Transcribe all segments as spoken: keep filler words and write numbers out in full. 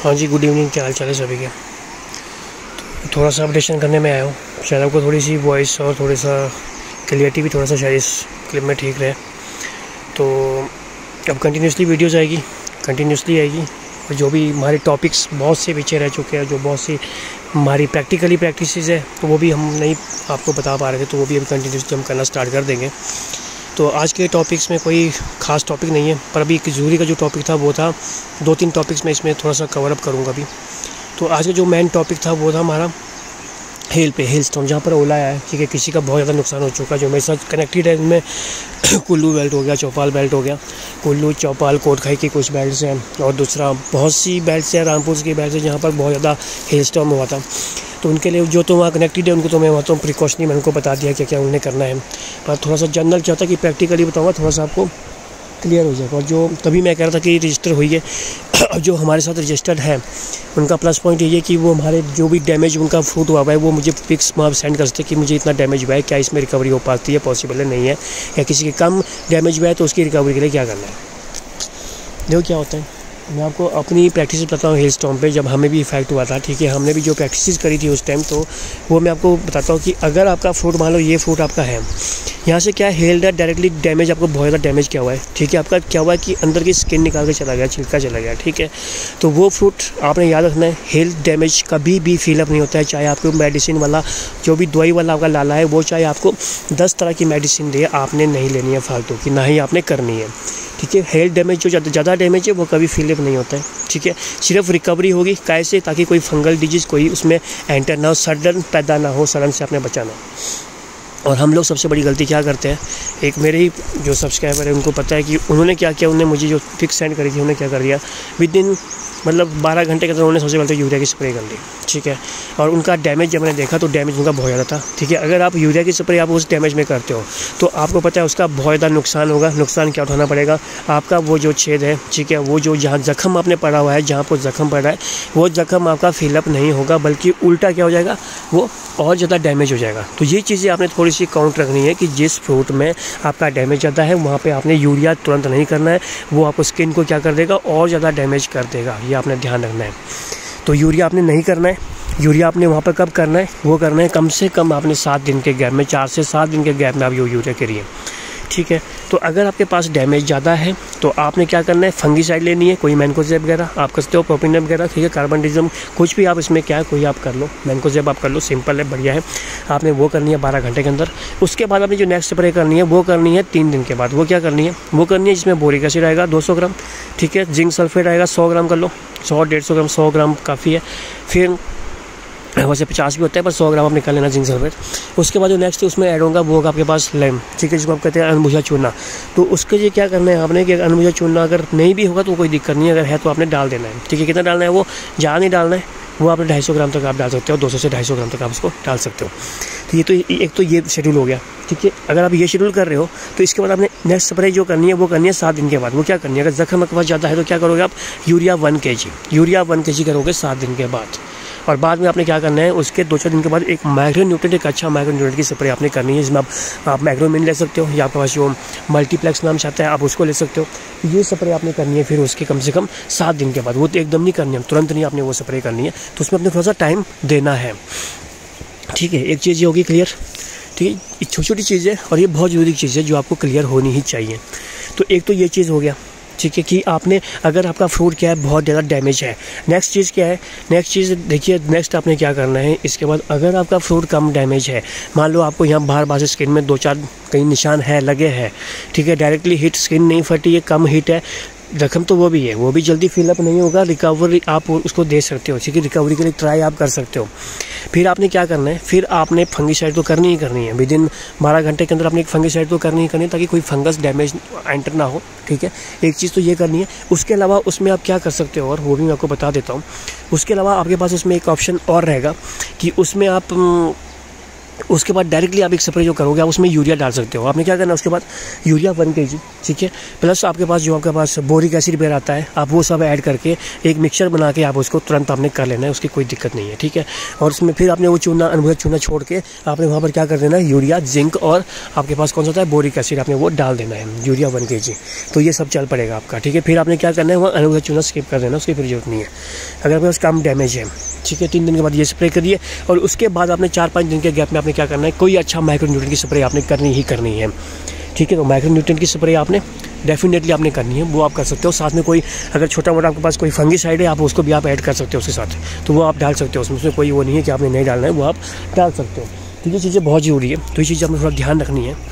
हाँ जी, good evening. क्या हाल चाल है सभी के। थोड़ा सा अपडेशन करने में आया हूँ, शायद आपको थोड़ी सी वॉइस और थोड़ा सा क्लियरिटी भी थोड़ा सा शायद इस क्लिप में ठीक रहे। तो अब कंटिन्यूसली वीडियोज़ आएगी, कंटिन्यूसली आएगी। और जो भी हमारे टॉपिक्स बहुत से पीछे रह चुके हैं, जो बहुत सी हमारी प्रैक्टिकली प्रैक्टिसेस है, तो वो भी हम नहीं आपको बता पा रहे थे, तो वो भी अभी कंटिन्यूसली हम करना स्टार्ट कर देंगे। तो आज के टॉपिक्स में कोई ख़ास टॉपिक नहीं है, पर अभी जरूरी का जो टॉपिक था वो था, दो तीन टॉपिक्स में इसमें थोड़ा सा कवर अप करूँगा अभी। तो आज का जो मेन टॉपिक था वो था हमारा हेल पे हेल स्टॉर्म, जहाँ पर ओला है, ठीक है, किसी का बहुत ज़्यादा नुकसान हो चुका है। जो मेरे साथ कनेक्टेड है इनमें कुल्लू बेल्ट हो गया, चौपाल बेल्ट हो गया, कुल्लू चौपाल कोटखाई की कुछ बेल्ट्स हैं, और दूसरा बहुत सी बेल्ट्स हैं, रामपुर की बेल्ट्स हैं, जहाँ पर बहुत ज़्यादा हेल स्टॉर्म हुआ था। तो उनके लिए जो तो वहाँ कनेक्टेड है उनको तो मैं वहाँ तो प्रिकॉशनरी मैंने उनको बता दिया क्या क्या उन्हें करना है। पर थोड़ा सा जनरल चाहता कि प्रैक्टिकली बताऊँगा, थोड़ा सा आपको क्लियर हो जाएगा। और जो तभी मैं कह रहा था कि रजिस्टर हुई है, जो हमारे साथ रजिस्टर्ड है उनका प्लस पॉइंट ये है कि वो हमारे जो भी डैमेज उनका फ्रूट हुआ है वो मुझे पिक्स वहाँ सेंड कर सकते कि मुझे इतना डैमेज हुआ है, क्या इसमें रिकवरी हो पाती है, पॉसिबल है नहीं है, या किसी के कम डैमेज हुआ है तो उसकी रिकवरी के लिए क्या करना है। देखो क्या होता है, मैं आपको अपनी प्रैक्टिस बताता हूँ हेल स्टॉर्म पे, जब हमें भी इफेक्ट हुआ था, ठीक है, हमने भी जो प्रैक्टिस करी थी उस टाइम, तो वो मैं आपको बताता हूँ कि अगर आपका फ्रूट, मान लो ये फ्रूट आपका है, यहाँ से क्या हेल डायरेक्टली डैमेज, आपको बहुत ज़्यादा डैमेज क्या हुआ है, ठीक है, आपका क्या हुआ है कि अंदर की स्किन निकाल के चला गया, छिलका चला गया, ठीक है। तो वो फ्रूट आपने याद रखना है, हेल डैमेज कभी भी फिलअप नहीं होता है, चाहे आपको मेडिसिन वाला जो भी दवाई वाला आपका लाला है वो चाहे आपको दस तरह की मेडिसिन दे, आपने नहीं लेनी है फालतू की, ना ही आपने करनी है, ठीक है। हेल डैमेज जो ज़्यादा डैमेज है वो कभी फिलअप नहीं होता है, ठीक है। सिर्फ रिकवरी होगी कैसे, ताकि कोई फंगल डिजीज़ कोई उसमें एंटर ना हो, सडन पैदा ना हो, सडन से आपने बचाना। और हम लोग सबसे बड़ी गलती क्या करते हैं, एक मेरे ही जो सब्सक्राइबर है उनको पता है कि उन्होंने क्या किया, उन्होंने मुझे जो पिक्स सेंड करी थी उन्होंने क्या कर दिया, विद इन मतलब बारह घंटे के अंदर उन्होंने सबसे पहले यूरिया की स्प्रे कर ली, ठीक है। और उनका डैमेज जब मैंने देखा तो डैमेज उनका बहुत ज़्यादा था, ठीक है। अगर आप यूरिया की स्प्रे आप उस डैमेज में करते हो तो आपको पता है उसका बहुत ज़्यादा नुकसान होगा। नुकसान क्या उठाना पड़ेगा, आपका वो जो छेद है, ठीक है, वो जो जहाँ जख्म आपने पड़ा हुआ है, जहाँ पर जख्म पड़ा है, वो जख्म आपका फिलअप नहीं होगा, बल्कि उल्टा क्या हो जाएगा, वो और ज़्यादा डैमेज हो जाएगा। तो ये चीज़ें आपने थोड़ी सी काउंट रखनी है कि जिस फ्रूट में आपका डैमेज ज़्यादा है वहाँ पे आपने यूरिया तुरंत नहीं करना है, वो आपको स्किन को क्या कर देगा, और ज़्यादा डैमेज कर देगा, ये आपने ध्यान रखना है। तो यूरिया आपने नहीं करना है। यूरिया आपने वहाँ पर कब करना है, वो करना है कम से कम आपने सात दिन के गैप में, चार से सात दिन के गैप में आप यो यूरिया करिए, ठीक है। तो अगर आपके पास डैमेज ज़्यादा है तो आपने क्या करना है, फंगीसाइड लेनी है, कोई मैनकोजेब वगैरह आप कर सकते हो, प्रोपिनेम वगैरह, ठीक है, कार्बनडिज्म, कुछ भी आप इसमें क्या है कोई आप कर लो, मैनकोजेब आप कर लो, सिंपल है, बढ़िया है। आपने वो करनी है बारह घंटे के अंदर। उसके बाद आपने जो नेक्स्ट स्प्रे करनी है वो करनी है तीन दिन के बाद। वो क्या करनी है, वो करनी है जिसमें बोरिक एसिड आएगा दो सौ ग्राम, ठीक है, जिंक सल्फेट आएगा सौ ग्राम कर लो, सौ डेढ़ सौ ग्राम, सौ ग्राम काफ़ी है। फिर वैसे पचास भी होता है पर सौ ग्राम आप निकाल लेना जिंक सल्फेट। उसके बाद जो नेक्स्ट उसमें ऐड होगा वो होगा आपके पास लेम, ठीक है, जिसको आप कहते हैं अनबुझा चूना। तो उसके लिए क्या करना है आपने कि अनबुझा चूना अगर नहीं भी होगा तो कोई दिक्कत नहीं है, अगर है तो आपने डाल देना है, ठीक है। कितना डालना है, वो ज़्यादा नहीं डालना है, वो आपने ढाई सौ ग्राम तक आप डाल सकते हो, दो सौ से ढाई सौ ग्राम तक आप उसको डाल सकते हो। तो ये तो एक तो ये शेड्यूल हो गया, ठीक है। अगर आप ये शेड्यूल कर रहे हो तो इसके बाद आपने नेक्स्ट स्प्रे जो करनी है वो करनी है सात दिन के बाद। वो क्या करनी है, अगर जख्म आपके पास ज़्यादा है तो क्या करोगे आप, यूरिया वन के जी यूरिया वन के जी करोगे सात दिन के बाद। और बाद में आपने क्या करना है, उसके दो चार दिन के बाद एक माइक्रो न्यूट्रेंट, एक अच्छा माइक्रो न्यूट्रेंट की स्प्रे आपने करनी है, जिसमें आप, आप मैग्रोमिन ले सकते हो, या आपके पास जो मल्टीप्लेक्स नाम चाहता है आप उसको ले सकते हो। ये स्प्रे आपने करनी है फिर उसके कम से कम सात दिन के बाद। वो तो एकदम नहीं करनी है, तुरंत नहीं आपने वो स्प्रे करनी है, तो उसमें अपने थोड़ा सा टाइम देना है, ठीक है। एक चीज़ ये होगी क्लियर, ठीक है। ये छोटी छोटी चीज़ है और ये बहुत ज़रूरी चीज़ है जो आपको क्लियर होनी ही चाहिए। तो एक तो ये चीज़ हो गया, ठीक है, कि आपने अगर आपका फ्रूट क्या है बहुत ज़्यादा डैमेज है। नेक्स्ट चीज़ क्या है, नेक्स्ट चीज़ देखिए, नेक्स्ट आपने क्या करना है इसके बाद, अगर आपका फ्रूट कम डैमेज है, मान लो आपको यहाँ बाहर बाहर से स्किन में दो चार कहीं निशान है लगे हैं, ठीक है, डायरेक्टली हिट स्किन नहीं फटी है, कम हिट है, जख्म तो वो भी है, वो भी जल्दी फिलअप नहीं होगा, रिकवरी आप उसको दे सकते हो, ठीक है, रिकवरी के लिए ट्राई आप कर सकते हो। फिर आपने क्या करना है, फिर आपने फंगीसाइड तो करनी ही करनी है, विद इन बारह घंटे के अंदर आपने एक फंगीसाइड तो करनी ही करनी है, ताकि कोई फंगस डैमेज एंटर ना हो, ठीक है। एक चीज़ तो ये करनी है। उसके अलावा उसमें आप क्या कर सकते हो, और वो भी मैं आपको बता देता हूँ। उसके अलावा आपके पास उसमें एक ऑप्शन और रहेगा कि उसमें आप उसके बाद डायरेक्टली आप एक स्प्रे जो करोगे आप उसमें यूरिया डाल सकते हो। आपने क्या करना है उसके बाद यूरिया वन के जी, ठीक है, प्लस आपके पास जो आपके पास बोरिक एसिड बेर आता है आप वो सब ऐड करके एक मिक्सचर बना के आप उसको तुरंत आपने कर लेना है, उसकी कोई दिक्कत नहीं है, ठीक है। और उसमें फिर आपने वो चूना अनुभव चूना छोड़ के आपने वहाँ पर क्या कर देना है, यूरिया, जिंक और आपके पास कौन सा होता है बोरिक एसिड, आपने वो डाल देना है, यूरिया वन के जी। तो ये सब चल पड़ेगा आपका, ठीक है। फिर आपने क्या करना है वहाँ अनुभव चूना स्किप कर देना, उसकी फिर जरूरत नहीं है अगर आपके पास कम डैमेज है, ठीक है। तीन दिन के बाद ये स्प्रे करिए और उसके बाद आपने चार पाँच दिन के गैप में आपने क्या करना है, कोई अच्छा माइक्रो न्यूट्रिएंट की स्प्रे आपने करनी ही करनी है, ठीक है। तो माइक्रो न्यूट्रिएंट की स्प्रे आपने डेफिनेटली आपने करनी है, वो आप कर सकते हो। साथ में कोई अगर छोटा मोटा आपके पास कोई फंगीसाइड है आप उसको भी आप ऐड कर सकते हो उसके साथ, तो वो आप डाल सकते हो उसमें, उसमें कोई वो नहीं है कि आपने नहीं डालना है, वो आप डाल सकते हो। तो ये चीज़ें बहुत ज़रूरी है, तो ये चीज़ आपने थोड़ा ध्यान रखनी है।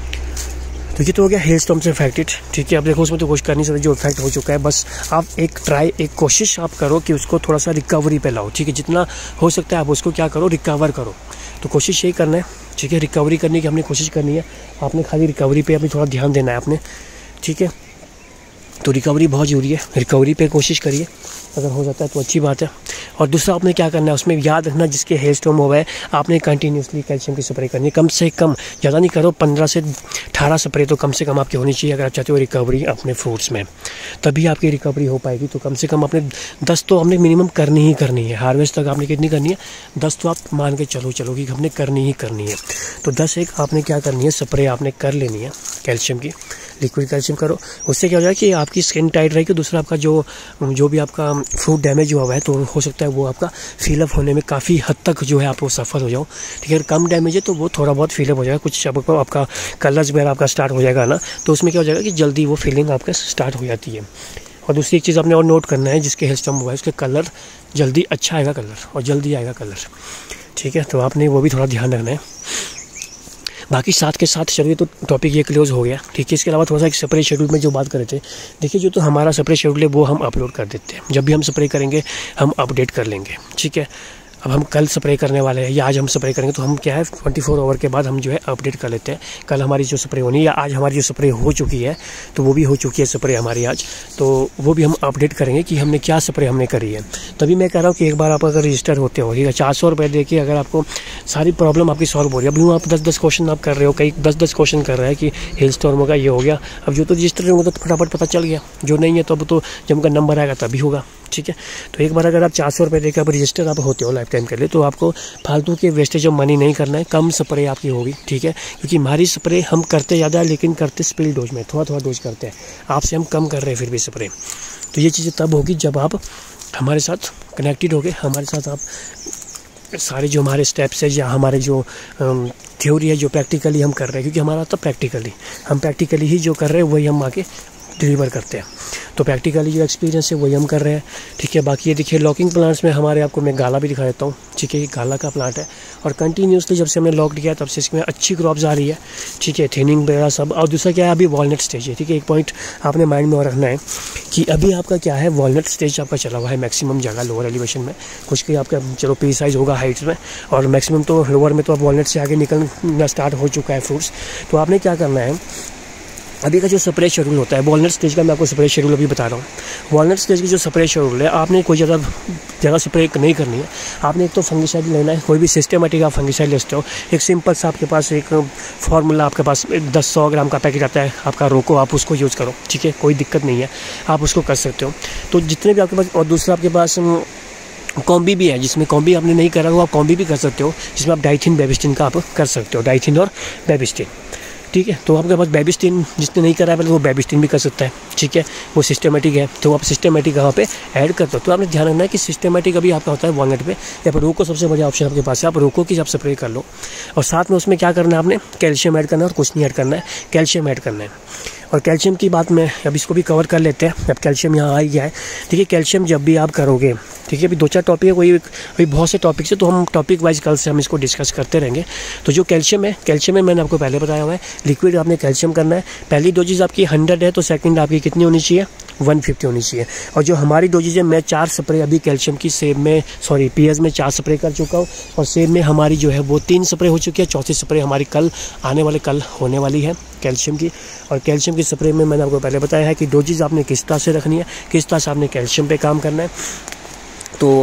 तो ये तो हो गया हेल स्टॉर्म से इफेक्टेड, ठीक है। अब देखो उसमें तो कुछ कर नहीं सकते, जो इफेक्ट हो चुका है, बस आप एक ट्राई एक कोशिश आप करो कि उसको थोड़ा सा रिकवरी पे लाओ, ठीक है। जितना हो सकता है आप उसको क्या करो, रिकवर करो। तो कोशिश यही करना है, ठीक है। रिकवरी करने की हमने कोशिश करनी है, आपने खाली रिकवरी पे अपनी थोड़ा ध्यान देना है आपने, ठीक है। तो रिकवरी बहुत ज़रूरी है, रिकवरी पे कोशिश करिए, अगर हो जाता है तो अच्छी बात है। और दूसरा आपने क्या करना है उसमें याद रखना, जिसके हेल स्टॉर्म हुआ है आपने कंटिन्यूसली कैल्शियम की स्प्रे करनी है, कम से कम, ज़्यादा नहीं करो, पंद्रह से अठारह स्प्रे तो कम से कम आपकी होनी चाहिए अगर आप चाहते हो रिकवरी अपने फ्रूट्स में, तभी आपकी रिकवरी हो पाएगी। तो कम से कम आपने दस तो हमने मिनिमम करनी ही करनी है, हार्वेस्ट तक आपने कितनी करनी है, दस तो आप मान के चलो चलो कि हमने करनी ही करनी है। तो दस एक आपने क्या करनी है, स्प्रे आपने कर लेनी है कैल्शियम की, लिक्विड कैल्शियम करो। उससे क्या हो जाएगा कि आपकी स्किन टाइट रहेगी, दूसरा आपका जो जो भी आपका फ्रूट डैमेज हुआ हुआ है तो हो सकता है वो आपका फिलअप होने में काफ़ी हद तक जो है आप वो सफ़र हो जाओ, ठीक है। अगर कम डैमेज है तो वो थोड़ा बहुत फिलअप हो जाएगा, कुछ आपका आपका कलर्स वगैरह आपका स्टार्ट हो जाएगा ना, तो उसमें क्या हो जाएगा कि जल्दी वो फीलिंग आपका स्टार्ट हो जाती है। और दूसरी एक चीज़ आपने और नोट करना है, जिसके हेल स्टॉर्म हुआ है उसके कलर जल्दी अच्छा आएगा, कलर और जल्दी आएगा कलर, ठीक है। तो आपने वो भी थोड़ा ध्यान रखना है। बाकी साथ के साथ चलिए तो टॉपिक ये क्लोज हो गया, ठीक है। इसके अलावा थोड़ा सा एक स्प्रे शेड्यूल में जो बात कर रहे थे, देखिए जो तो हमारा स्प्रे शेड्यूल है वो हम अपलोड कर देते हैं, जब भी हम स्प्रे करेंगे हम अपडेट कर लेंगे, ठीक है। अब हम कल स्प्रे करने वाले हैं या आज हम स्प्रे करेंगे तो हम क्या है चौबीस आवर के बाद हम जो है अपडेट कर लेते हैं, कल हमारी जो स्प्रे होनी है या आज हमारी जो स्प्रे हो चुकी है तो वो भी हो चुकी है स्प्रे हमारी आज, तो वो भी हम अपडेट करेंगे कि हमने क्या स्प्रे हमने करी है। तभी मैं कह रहा हूँ कि एक बार आप अगर रजिस्टर होते हो, ठीक है, चार सौ रुपये देखिए अगर आपको सारी प्रॉब्लम आपकी सॉल्व हो रही है। अभी आप दस दस क्वेश्चन आप कर रहे हो, कई दस दस क्वेश्चन कर रहे हैं कि हेल स्टॉर्म होगा, ये हो गया। अब जो तो रजिस्टर होंगे तो फटाफट पता चल गया, जो नहीं है तो अब तो जब उनका नंबर आएगा तभी होगा, ठीक है। तो एक बार अगर आप चार सौ रुपये देकर आप रजिस्टर आप होते हो लाइफ टाइम के लिए, तो आपको फालतू के वेस्टेज ऑफ मनी नहीं करना है, कम स्प्रे आपकी होगी, ठीक है। क्योंकि हमारी स्प्रे हम करते ज़्यादा है लेकिन करते स्पिल डोज में, थोड़ा थोड़ा डोज करते हैं, आपसे हम कम कर रहे हैं फिर भी स्प्रे। तो ये चीज़ें तब होगी जब आप हमारे साथ कनेक्टेड हो गए, हमारे साथ आप सारे जो हमारे स्टेप्स है या हमारे जो थ्योरी है जो प्रैक्टिकली हम कर रहे हैं, क्योंकि हमारा तो प्रैक्टिकली हम प्रैक्टिकली ही जो कर रहे हैं वही हम आके डिलीवर करते हैं। तो प्रैक्टिकली जो एक्सपीरियंस है वही हम कर रहे हैं, ठीक है। बाकी ये देखिए लॉकिंग प्लांट्स में हमारे आपको मैं गाला भी दिखा देता हूँ, ठीक है। ये गाला का प्लांट है और कंटिन्यूसली जब से हमने लॉक किया तब से इसमें अच्छी क्रॉप्स आ रही है, ठीक है, थिनिंग वगैरह सब। और दूसरा क्या है, अभी वॉलनट स्टेज है, ठीक है। एक पॉइंट आपने माइंड में और रखना है कि अभी आपका क्या है, वॉलनट स्टेज आपका चला हुआ है मैक्सिमम जगह लोअर एलिवेशन में, कुछ की आपका चलो पी साइज होगा हाइट्स में, और मैक्सिमम तो लोअर में तो अब वॉलनट से आगे निकलना स्टार्ट हो चुका है फ्रूट्स। तो आपने क्या करना है, अभी का जो स्प्रे शेड्यूल होता है वॉलनट स्टेज का, मैं आपको स्प्रे शेड्यूल अभी बता रहा हूँ। वॉलनट स्टेज की जो स्प्रे शेड्यूल है, आपने कोई ज़्यादा जगह स्प्रे नहीं करनी है। आपने एक तो फंगिसाइड लेना है, कोई भी सिस्टमेटिक आप फंगिसाइड लेते हो। एक सिंपल सा आपके पास एक फार्मूला आपके पास दस सौ ग्राम का पैकेट आता है आपका रोको, आप उसको यूज़ करो, ठीक है, कोई दिक्कत नहीं है, आप उसको कर सकते हो। तो जितने भी आपके पास, और दूसरा आपके पास कॉम्बी भी है, जिसमें कॉम्बी आपने नहीं करा हो आप कॉम्बी भी कर सकते हो, जिसमें आप डाइथिन बेबिस्टिन का आप कर सकते हो, डाइथिन और बेबिस्टिन, ठीक है। तो आपके पास बेबिस्टिन जिसने नहीं करा है पहले वो बेबिस्टिन भी कर सकता है, ठीक है, वो सिस्टमेटिक है, तो आप सिस्टमेटिक यहाँ पे ऐड करते हो। तो आपने ध्यान रखना है कि सिस्टमेटिक अभी आपका होता है वॉलनट पे, या फिर रोको सबसे बढ़िया ऑप्शन आपके पास है, आप रोको की आप स्प्रे कर लो। और साथ में उसमें क्या करना है, आपने कैल्शियम ऐड करना है और कुछ नहीं ऐड करना है, कैल्शियम ऐड करना है। और कैल्शियम की बात में अब इसको भी कवर कर लेते हैं, अब कैल्शियम यहाँ आ ही गया है, ठीक है। कैल्शियम जब भी आप करोगे, ठीक है, अभी दो चार टॉपिक है, कोई अभी बहुत से टॉपिक्स है, तो हम टॉपिक वाइज कल से हम इसको डिस्कस करते रहेंगे। तो जो कैल्शियम है, कैल्शियम में मैंने आपको पहले बताया हुआ है, लिक्विड आपने कैल्शियम करना है। पहली डोजेज आपकी हंड्रेड है तो सेकंड आपकी कितनी होनी चाहिए, वन फिफ्टी होनी चाहिए। और जो हमारी डोजेज है, मैं चार स्प्रे अभी कैल्शियम की सेब में, सॉरी पीएस में चार स्प्रे कर चुका हूँ, और सेब में हमारी जो है वो तीन स्प्रे हो चुकी है, चौथी स्प्रे हमारी कल आने वाले कल होने वाली है कैल्शियम की। और कैल्शियम की स्प्रे में मैंने आपको पहले बताया है कि डोजेज आपने किस तरह से रखनी है, किस तरह से आपने कैल्शियम पे काम करना है। तो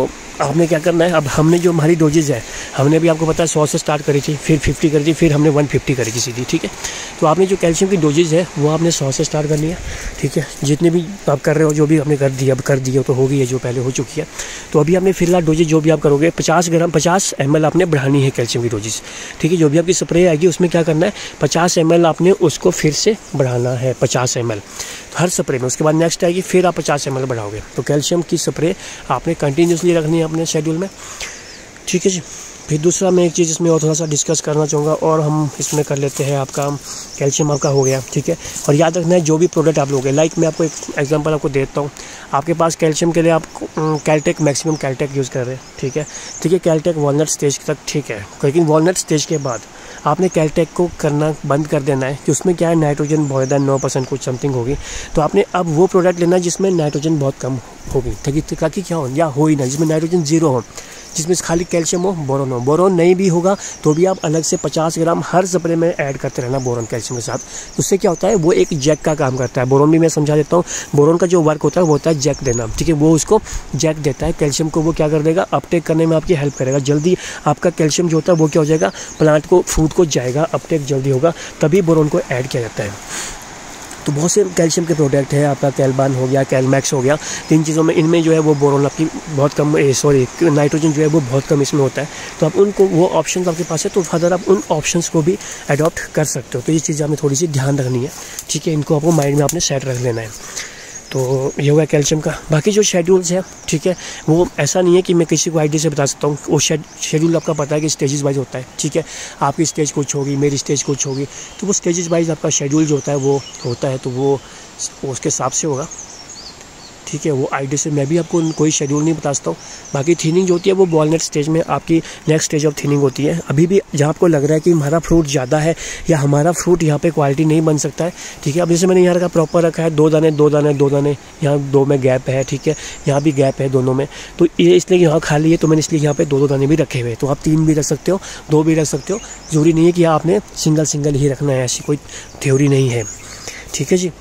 आपने क्या करना है, अब हमने जो हमारी डोजेज है, हमने भी आपको पता है सौ से स्टार्ट करी थी, फिर फिफ्टी करी थी, फिर हमने वन फिफ्टी करी थी सीधी, ठीक है। तो आपने जो कैल्शियम की डोजेज है वो आपने सौ से स्टार्ट करनी है, ठीक है। जितने भी आप कर रहे हो, जो भी आपने कर दिया, अब कर दिया तो हो गई है, जो पहले हो चुकी है। तो अभी आपने फिलहाल डोजेज जो भी आप करोगे पचास ग्राम पचास एम एल आपने बढ़ानी है कैल्शियम की डोजेज, ठीक है। जो भी आपकी स्प्रे आएगी उसमें क्या करना है, पचास एम एल आपने उसको फिर से बढ़ाना है, पचास एम एल हर स्प्रे में। उसके बाद नेक्स्ट आएगी, फिर आप पचास एम एल बढ़ाओगे। तो कैल्शियम की स्प्रे आपने कंटिन्यूसली रखनी है अपने शेड्यूल में, ठीक है जी। फिर दूसरा मैं एक चीज़ इसमें और थोड़ा सा डिस्कस करना चाहूँगा, और हम इसमें कर लेते हैं, आपका कैल्शियम आपका हो गया, ठीक है। और याद रखना है जो भी प्रोडक्ट आप लोगे, लाइक मैं आपको एक एग्जांपल आपको देता हूँ। आपके पास कैल्शियम के लिए आप कैल्टेक मैक्सिमम कैल्टेक यूज़ कर रहे हैं, ठीक है, ठीक है। कैल्टेक वॉलनट स्टेज तक ठीक है, लेकिन वॉलनट स्टेज के बाद आपने कैल्टेक को करना बंद कर देना है, कि उसमें क्या है, नाइट्रोजन बहुत ज़्यादा नौ परसेंट कुछ समथिंग होगी। तो आपने अब वो प्रोडक्ट लेना है जिसमें नाइट्रोजन बहुत कम होगी, ताकि ताकि क्या हो या हो ही ना, जिसमें नाइट्रोजन जीरो हो, जिसमें खाली कैल्शियम हो, बोरोन हो। बोरोन नहीं भी होगा तो भी आप अलग से पचास ग्राम हर स्प्रे में ऐड करते रहना बोरोन कैल्शियम के साथ। उससे क्या होता है, वो एक जैक का काम करता है। बोरोन भी मैं समझा देता हूँ। बोरोन का जो वर्क होता है वो होता है जैक देना, ठीक है। वो उसको जैक देता है कैल्शियम को, वो क्या कर देगा, अपटेक करने में आपकी हेल्प करेगा। जल्दी आपका कैल्शियम जो होता है वो क्या हो जाएगा, प्लांट को, फ्रूट को जाएगा, अपटेक जल्दी होगा, तभी बोरोन को ऐड किया जाता है। तो बहुत से कैल्शियम के प्रोडक्ट है, आपका कैलबान हो गया, कैलमैक्स हो गया, तीन चीज़ों में, इनमें जो है वो बोरोन आपकी बहुत कम, सॉरी नाइट्रोजन जो है वो बहुत कम इसमें होता है। तो आप उनको, वो ऑप्शन आपके पास है, तो फर्दर आप उन ऑप्शंस को भी अडॉप्ट कर सकते हो। तो ये चीज़ आपने थोड़ी सी ध्यान रखनी है, ठीक है। इनको आपको माइंड में आपने सेट रख लेना है। तो ये होगा कैल्शियम का। बाकी जो शेड्यूल्स है, ठीक है, वो ऐसा नहीं है कि मैं किसी को आइडिया से बता सकता हूँ। वो शेड्यूल आपका पता है कि स्टेजेस वाइज होता है, ठीक है। आपकी स्टेज कुछ होगी, मेरी स्टेज कुछ होगी, तो वो स्टेजेस वाइज आपका शेड्यूल जो होता है वो होता है, तो वो उसके हिसाब से होगा, ठीक है। वो आइडिया से मैं भी आपको कोई शेड्यूल नहीं बता सकता हूँ। बाकी थीनिंग जो होती है वो वॉलनट स्टेज में आपकी नेक्स्ट स्टेज ऑफ थीनिंग होती है। अभी भी जहाँ आपको लग रहा है कि हमारा फ्रूट ज़्यादा है या हमारा फ्रूट यहाँ पे क्वालिटी नहीं बन सकता है, ठीक है। अब जैसे मैंने यहाँ रखा, प्रॉपर रखा है, दो दाने दो दाने दो दाने, यहाँ दो में गैप है, ठीक है, यहाँ भी गैप है दोनों में। तो ये इसलिए यहाँ खाली है, तो मैंने इसलिए यहाँ पे दो दो दाने भी रखे हुए। तो आप तीन भी रख सकते हो, दो भी रख सकते हो, ज़रूरी नहीं है कि आपने सिंगल सिंगल ही रखना है, ऐसी कोई थ्योरी नहीं है, ठीक है जी।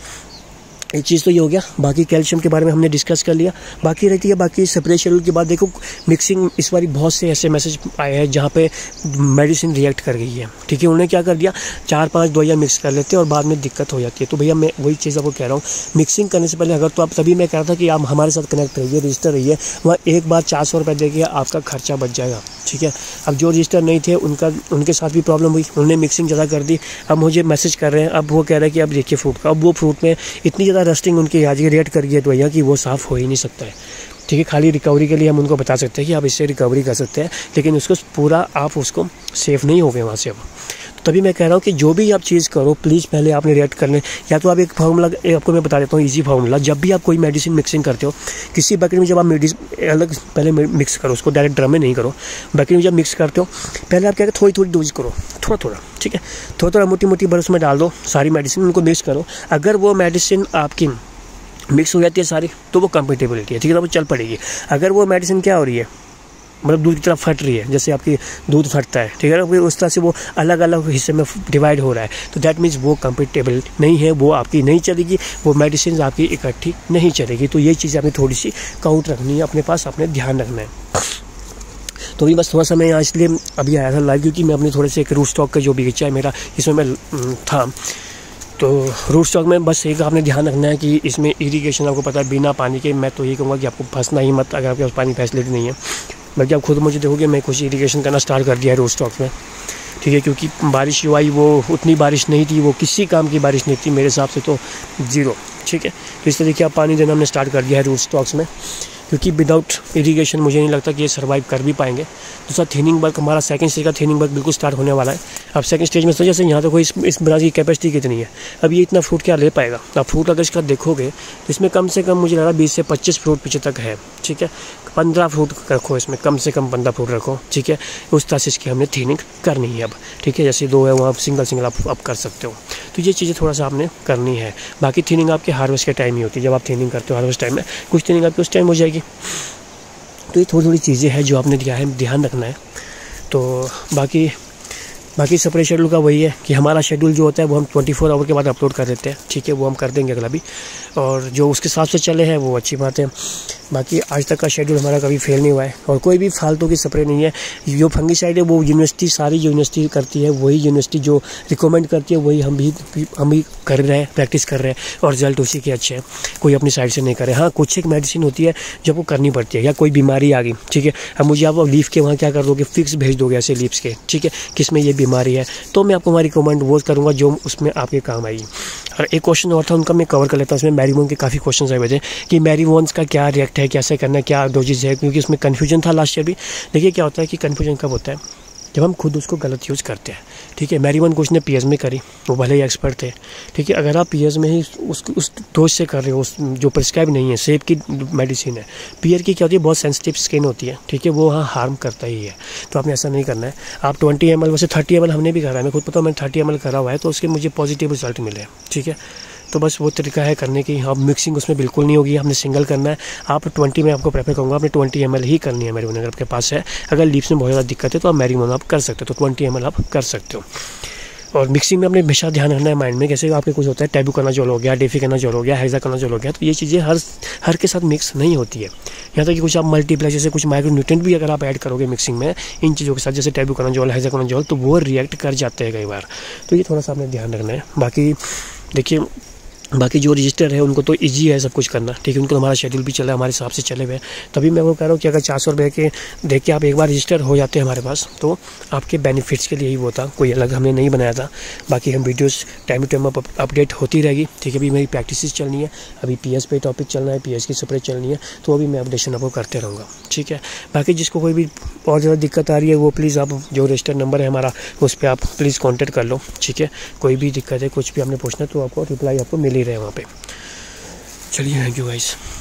एक चीज़ तो ये हो गया। बाकी कैल्शियम के बारे में हमने डिस्कस कर लिया। बाकी रहती है बाकी स्प्रे शेड्यूल के बाद देखो मिक्सिंग, इस बार बहुत से ऐसे मैसेज आए हैं जहाँ पे मेडिसिन रिएक्ट कर गई है, ठीक है। उन्होंने क्या कर दिया, चार पांच दवाइयाँ मिक्स कर लेते हैं और बाद में दिक्कत हो जाती है। तो भैया मैं वही चीज़ आपको कह रहा हूँ, मिक्सिंग करने से पहले अगर तो आप, तभी मैं कह रहा था कि आप हमारे साथ कनेक्ट रहिए, रजिस्टर रहिए, वहाँ एक बार चार सौ रुपये देखिए, आपका खर्चा बच जाएगा, ठीक है। अब जो रजिस्टर नहीं थे उनका, उनके साथ भी प्रॉब्लम हुई, उन्होंने मिक्सिंग ज़्यादा कर दी। अब मुझे मैसेज कर रहे हैं, अब वो कह रहे हैं कि अब देखिए फ्रूट का, अब वो फ्रूट में इतनी ज़्यादा रस्टिंग उनकी आज रेट कर गई है दवाइयाँ कि वो साफ़ हो ही नहीं सकता है, ठीक है। खाली रिकवरी के लिए हम उनको बता सकते हैं कि आप इससे रिकवरी कर सकते हैं, लेकिन उसको पूरा आप उसको सेफ़ नहीं हो गए वहाँ से। अब तभी मैं कह रहा हूँ कि जो भी आप चीज़ करो प्लीज़ पहले आपने रिएक्ट कर लें। या तो आप एक फार्मूला, आपको मैं बता देता हूँ इजी फार्मूला, जब भी आप कोई मेडिसिन मिक्सिंग करते हो, किसी बकेट में जब आप मेडिसिन अलग पहले मिक्स करो, उसको डायरेक्ट ड्रम में नहीं करो, बकेट में जब मिक्स करते हो पहले आप क्या करो, थोड़ी थोड़ी डोज करो, थोड़ा थोड़ा, ठीक है, थोड़ा थोड़ा मोटी मोटी बरस में डाल दो सारी मेडिसिन, उनको मिक्स करो। अगर वो मेडिसिन आपकी मिक्स हो जाती है सारी, तो वो कंपेटेबिलिटी है, ठीक है, तो वो चल पड़ेगी। अगर वो मेडिसिन क्या हो रही है, मतलब दूध की तरफ फट रही है, जैसे आपकी दूध फटता है, ठीक है ना, फिर उस तरह से वो अलग अलग हिस्से में डिवाइड हो रहा है, तो दैट मीन्स वो कंपेटेबल नहीं है, वो आपकी नहीं चलेगी, वो मेडिसिन आपकी इकट्ठी नहीं चलेगी। तो ये चीज़ आपने थोड़ी सी काउंट रखनी है अपने पास, आपने ध्यान रखना है। तो भी बस थोड़ा सा मैं यहाँ इसलिए अभी आया था लाइव, क्योंकि मैं अपने थोड़े से एक रूट स्टॉक का जो बगीचा है मेरा, इसमें मैं था, तो रूट स्टॉक में बस एक आपने ध्यान रखना है कि इसमें इरिगेशन आपको पता है बिना पानी के, मैं तो यही कहूँगा कि आपको फंसना ही मत अगर आपके पास पानी फैसिलिटी नहीं है। बल्कि आप खुद मुझे देखोगे मैं कुछ इरिगेशन करना स्टार्ट कर दिया है रूट स्टॉक में, ठीक है, क्योंकि बारिश जो आई वो उतनी बारिश नहीं थी, वो किसी काम की बारिश नहीं थी मेरे हिसाब से, तो ज़ीरो, ठीक है। तो इस तरीके आप पानी देना हमने स्टार्ट कर दिया है रूट स्टॉक्स में, क्योंकि विदाउट इरिगेशन मुझे नहीं लगता कि ये सर्वाइव कर भी पाएंगे। दूसरा थिनिंग वर्क, हमारा सेकंड स्टेज का थिनिंग वर्क बिल्कुल स्टार्ट होने वाला है। अब सेकंड स्टेज में तो जैसे यहाँ तो कोई इस, इस ब्रांच की कैपेसिटी कितनी है, अब ये इतना फ्रूट क्या ले पाएगा। अब फ्रूट अगर इसका देखोगे तो इसमें कम से कम मुझे लग रहा है बीस से पच्चीस फ्रूट पीछे तक है, ठीक है। पंद्रह फ्रूट रखो इसमें, कम से कम पंद्रह फ्रूट रखो, ठीक है। उस तरह से इसकी हमने थिनिंग करनी है अब, ठीक है। जैसे दो है वहाँ सिंगल सिंगल आप, आप कर सकते हो। तो ये चीज़ें थोड़ा सा आपने करनी है। बाकी थिनिंग आपके हार्वेस्ट के टाइम ही होती है, जब आप थिनिंग करते हो हार्वेस्ट टाइम में, कुछ थिनिंग आपकी उस टाइम हो जाएगी। तो ये थोड़ी थोड़ी चीज़ें हैं जो आपने दिया है, ध्यान रखना है। तो बाकी बाकी स्प्रे शेड्यूल का वही है कि हमारा शेड्यूल जो होता है वो हम चौबीस आवर के बाद अपलोड कर देते हैं, ठीक है, वो हम कर देंगे अगला भी। और जो उसके हिसाब से चले हैं वो अच्छी बात है। बाकी आज तक का शेड्यूल हमारा कभी फेल नहीं हुआ है और कोई भी फालतू की स्प्रे नहीं है। जो फंगिसाइड है वो यूनिवर्सिटी सारी यूनिवर्सिटी करती है, वही यूनिवर्सिटी जो रिकमेंड करती है वही हम भी हम भी कर रहे हैं, प्रैक्टिस कर रहे हैं और रिजल्ट उसी के अच्छे हैं। कोई अपनी साइड से नहीं करे। हाँ, कुछ एक मेडिसिन होती है जब वो करनी पड़ती है या कोई बीमारी आ गई, ठीक है, अब मुझे आप लीफ के वहाँ क्या कर दोगे, फिक्स भेज दोगे ऐसे लीव्स के, ठीक है, किसमें ये बीमारी है, तो मैं आपको हमारी रिकमेंड वो करूँगा जो उसमें आपके काम आएगी। और एक क्वेश्चन और था उनका, मैं कवर कर लेता हूँ। उसमें मैरीवोन के काफ़ी क्वेश्चन आए हुए थे कि मैरीवोन्स का क्या रिएक्ट है, कैसे करना है, क्या डोजेज है, क्योंकि उसमें कन्फ्यूजन था लास्ट ईयर भी। देखिए क्या होता है कि कन्फ्यूजन कब होता है, जब हम खुद उसको गलत यूज़ करते हैं, ठीक है। मैरीवन कुछ ने पीएच में करी, वो भले ही एक्सपर्ट थे, ठीक है। अगर आप पीएच में ही उस उस डोज से कर रहे हो, उस जो प्रिस्क्राइब नहीं है, सेब की मेडिसिन है, पीयर की क्या होती है, बहुत सेंसिटिव स्किन होती है, ठीक है, वो हाँ हार्म करता ही है। तो आपने ऐसा नहीं करना है। आप ट्वेंटी एम एल, वैसे थर्टी एम एल हमने भी करा है, मैं खुद पता हूँ, मैंने थर्टी एम एल करा हुआ है, तो उसके मुझे पॉजिटिव रिजल्ट मिले, ठीक है। तो बस वो तरीका है करने की। अब मिक्सिंग उसमें बिल्कुल नहीं होगी, हमने सिंगल करना है। आप ट्वेंटी में आपको प्रेफर करूँगा, आपने ट्वेंटी एम एल ही करनी है मैरीवन, अगर आपके पास है। अगर लीव्स में बहुत ज़्यादा दिक्कत है तो आप मैरीवन आप कर सकते हो, तो ट्वेंटी एम एल आप कर सकते हो। और मिक्सिंग में अपने हमेशा ध्यान रखना है माइंड में, जैसे आपके कुछ होता है टैबुकोनाजोल हो गया, डेफिकोनाजोल हो गया, हेक्साकोनाजोल हो गया, तो ये चीज़ें हर हर के साथ मिक्स नहीं होती है। यहाँ तक कि कुछ आप मल्टीप्लाई जैसे कुछ माइक्रोन्यूट्रिएंट भी अगर आप ऐड करोगे मिक्सिंग में इन चीज़ों के साथ, जैसे टैबुकोनाजोल, हेक्साकोनाजोल, तो वो रिएक्ट कर जाते हैं कई बार। तो ये थोड़ा सा आपने ध्यान रखना है। बाकी देखिए, बाकी जो रजिस्टर है उनको तो इजी है सब कुछ करना, ठीक है, उनको हमारा शेड्यूल भी चला है, हमारे हिसाब से चले हुए। तभी मैं वो कह रहा हूँ कि अगर चार सौ रुपये के देख के आप एक बार रजिस्टर हो जाते हैं हमारे पास, तो आपके बेनिफिट्स के लिए ही वो था, कोई अलग हमने नहीं बनाया था। बाकी हम videos time to time update होती रहेगी, ठीक है। अभी मेरी प्रैक्टिस चलनी है, अभी पीएच पे टॉपिक चलना है, पीएच की स्प्रे चलनी है, तो अभी मैं अपडेशन आपको करते रहूँगा, ठीक है। बाकी जिसको कोई भी और ज़्यादा दिक्कत आ रही है वो प्लीज़ आप जो रजिस्टर नंबर है हमारा उस पर आप प्लीज़ कॉन्टैक्ट कर लो, ठीक है। कोई भी दिक्कत है, कुछ भी आपने पूछना तो आपको रिप्लाई आपको मिल ही रहे वहाँ पे। चलिए, थैंक यू गाइस।